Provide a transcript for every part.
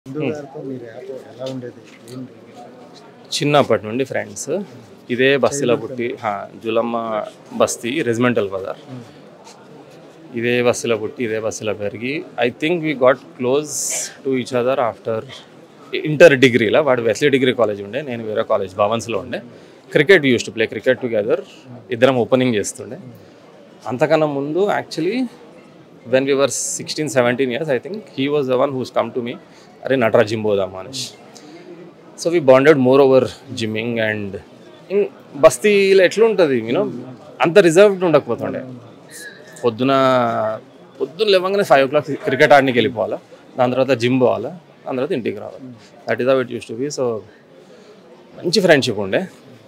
చిన్నప్పటి నుండి ఫ్రెండ్స్. ఇదే బస్తీలో పుట్టి జులమ్మ బస్తీ రెజిమెంటల్ బజార్. ఇదే బస్తీలో పుట్టి ఇదే బస్తీలో పెరిగి I think we got close to each other after inter డిగ్రీలో. వాడు వెస్లీ డిగ్రీ కాలేజ్ ఉండే, నేను వేరే కాలేజ్ భవన్స్లో ఉండే. Cricket used to play cricket together. ఇద్దరం ఓపెనింగ్ చేస్తుండే. అంతకన్నా ముందు actually when we were 16-17 years, I think he was the one who's come to me, "Arey Natara gym bodam Manish." So we bonded more over gymming and in basti la etlu untadi, you know, anta reserved undakpotunde. Podduna levangane 5 o'clock cricket aadniki vellipovala, dan tarvata gym povala, dan tarvata intiki ravala. That is how it used to be. So manchi friendship unde.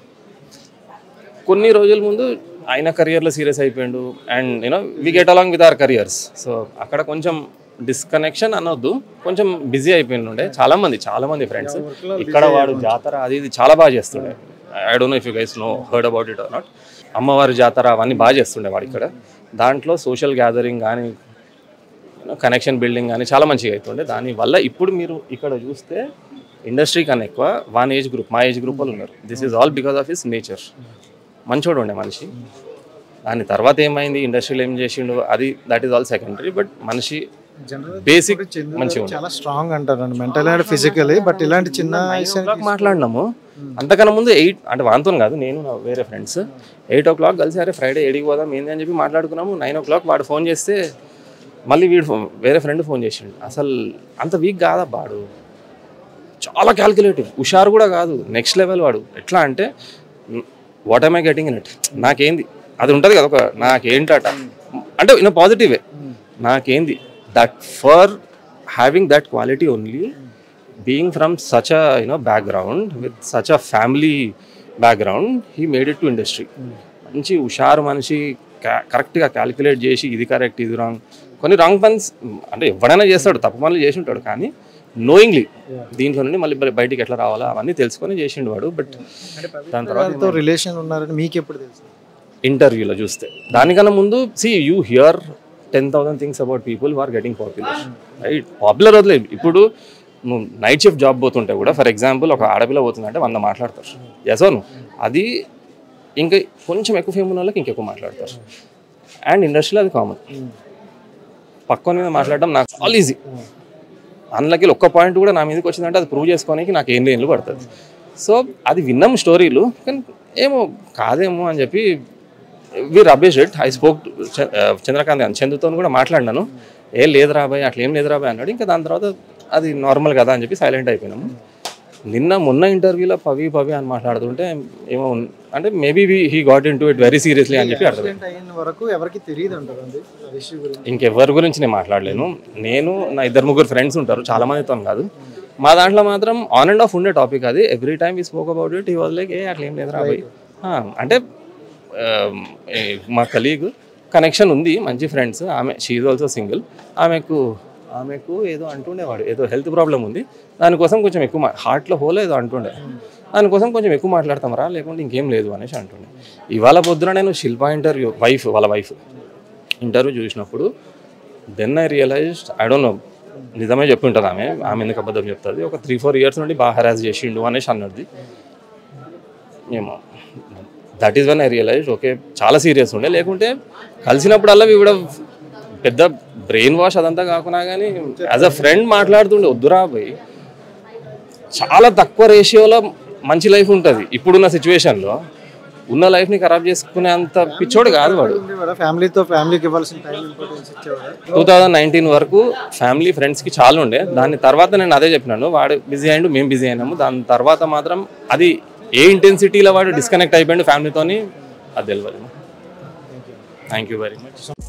కొన్ని రోజుల ముందు ఆయన కెరియర్లో serious అయిపోయాడు and you know we get along with our careers. So అక్కడ కొంచెం disconnection అనొద్దు, కొంచెం బిజీ అయిపోయిండే. చాలామంది ఫ్రెండ్స్. ఇక్కడ వాడు జాతర అది ఇది చాలా బాగా చేస్తుండే. I don't know if you guys know heard about it or not. అమ్మవారి జాతర అవన్నీ బాగా చేస్తుండే వాడు ఇక్కడ. దాంట్లో సోషల్ గ్యాదరింగ్ కానీ కనెక్షన్ బిల్డింగ్ కానీ చాలా మంచిగా అవుతుండే. దానివల్ల ఇప్పుడు మీరు ఇక్కడ చూస్తే ఇండస్ట్రీ కన్నా ఎక్కువ వన్ ఏజ్ గ్రూప్, మా ఏజ్ గ్రూప్ వాళ్ళు ఉన్నారు. This is all because of his nature. మంచోడు ఉండే మనిషి. దాని తర్వాత ఏమైంది, ఇండస్ట్రీలో ఏం చేసిండు, అది that is all secondary. But మనిషి బేసిక్ మంచిగా చాలా స్ట్రాంగ్ అంటారు మెంటల్ అండ్ ఫిజికలీ. బట్ ఇలాంటి చిన్న మాట్లాడినాము. అంతకన్నా ముందు 8 అంటే వాంతో కాదు, నేను వేరే ఫ్రెండ్స్ 8 o'clock కలిసి అరే ఫ్రైడే 8కి పోదాం ఏంది అని చెప్పి మాట్లాడుకున్నాము. 9 o'clock వాడు ఫోన్ చేస్తే మళ్ళీ వేరే ఫ్రెండ్ ఫోన్ చేసిండు. అసలు అంత వీక్ కాదా వాడు, చాలా క్యాల్కులేటివ్, హుషారు కూడా కాదు, నెక్స్ట్ లెవెల్ వాడు. ఎట్లా అంటే what I'm I getting in it, నాకేంది అది ఉంటుంది కదా, ఒక నాకేంటట అంటే ఇన్ పాజిటివ్ వే, నాకేంది that for having that quality only, being from such a you know background with such a family background, he made it to industry. మంచి హుషారు మనిషి, కరెక్ట్గా క్యాలిక్యులేట్ చేసి ఇది కరెక్ట్ ఇది రాంగ్. కొన్ని రాంగ్ పన్స్ అంటే ఎవడైనా చేస్తాడు, తప్పు పనులు చేసి ఉంటాడు, కానీ నోయింగ్లీ దీంట్లో నుండి మళ్ళీ బయటికి ఎట్లా రావాలా అవన్నీ తెలుసుకొని చేసిండు వాడు. బట్ దాని తర్వాత రిలేషన్ ఉన్నారని మీకు ఎప్పుడు తెలుసు? ఇంటర్వ్యూలో చూస్తే. దానికన్నా ముందు you hear 10,000 things about people who are getting popular, right? Popular వదిలేదు. ఇప్పుడు నువ్వు నైట్ షిఫ్ట్ జాబ్ పోతుంటే కూడా ఫర్ ఎగ్జాంపుల్ ఒక ఆడపిల్ల పోతుందంటే 100 మాట్లాడతారు, ఎసోను. అది ఇంకా కొంచెం ఎక్కువ ఫేమ్ ఉన్న వాళ్ళకి ఇంకెక్కువ మాట్లాడతారు. అండ్ ఇండస్ట్రీలో అది కామన్. పక్కన మీద మాట్లాడడం నాకు చాలా ఈజీ. అందులోకి ఒక్క పాయింట్ కూడా నా మీదకి వచ్చిందంటే అది ప్రూవ్ చేసుకోనికి నాకు ఏళ్ళు పడుతుంది. సో అది విన్నాం స్టోరీలు, కానీ ఏమో కాదేమో అని చెప్పి we rubbish it. I spoke Chandrakant చందుతో కూడా మాట్లాడినాను. ఏం లేదు రాబాయ్, అట్లా ఏం లేదు రాబాయ్ అన్నాడు. ఇంకా దాని తర్వాత అది నార్మల్ కదా అని చెప్పి సైలెంట్ అయిపోయినాము. మొన్న ఇంటర్వ్యూలో పవి అని మాట్లాడుతుంటే ఏమో అంటే maybe he got into it very seriously అని చెప్పి అర్థం. ఇంకెవరి గురించి నేను మాట్లాడలేను. నేను నా 2-3 ఫ్రెండ్స్ ఉంటారు, చాలా మందితో కాదు. మా దాంట్లో మాత్రం ఆన్ అండ్ ఆఫ్ ఉండే టాపిక్ అది. Every time we spoke about it. He was like అట్లా ఏం లేదు రాబాయ్. అంటే మా కలీగ్ కనెక్షన్ ఉంది, మంచి ఫ్రెండ్స్. ఆమె షీ ఈజ్ ఆల్సో సింగిల్. ఆమెకు ఏదో అంటుండేవాడు, ఏదో హెల్త్ ప్రాబ్లం ఉంది, దానికోసం కొంచెం ఎక్కువ హార్ట్లో హోల్ ఏదో అంటుండే, దానికోసం కొంచెం ఎక్కువ మాట్లాడతామరా, లేకుంటే ఇంకేం లేదు అనేసి అంటుండే. ఇవాళ పొద్దున నేను శిల్ప ఇంటర్వ్యూ వాళ్ళ వైఫ్ ఇంటర్వ్యూ చూసినప్పుడు then I realised, I don't know నిజమే చెప్పి ఉంటుంది ఆమె ఎందుకు అబద్ధం చెప్తుంది. ఒక 3-4 years నుండి బాగా హెరాస్ చేసిండు అనేసి అన్నది ఏమో. That is when I realised okay చాలా సీరియస్ ఉండే. లేకుంటే కలిసినప్పుడల్లా ఇవిడ పెద్ద బ్రెయిన్ వాష్ అదంతా కాకున్నా కానీ యాజ్ అ ఫ్రెండ్ మాట్లాడుతుండే. వద్దురా పోయి, చాలా తక్కువ రేషియోలో మంచి లైఫ్ ఉంటుంది. ఇప్పుడున్న సిచ్యువేషన్లో ఉన్న లైఫ్ని ఖరాబ్ చేసుకునే అంత పిచ్చోడు కాదు వాడు. 2019 వరకు ఫ్యామిలీ ఫ్రెండ్స్కి చాలా ఉండే. దాని తర్వాత నేను అదే చెప్పినాను, వాడు బిజీ అయ్యిండు, మేము బిజీ అయినాము. దాని తర్వాత మాత్రం అది ఏ ఇంటెన్సిటీలో వాడు డిస్కనెక్ట్ అయిపోయిండు ఫ్యామిలీతోని అది తెలియదు. Thank you very much.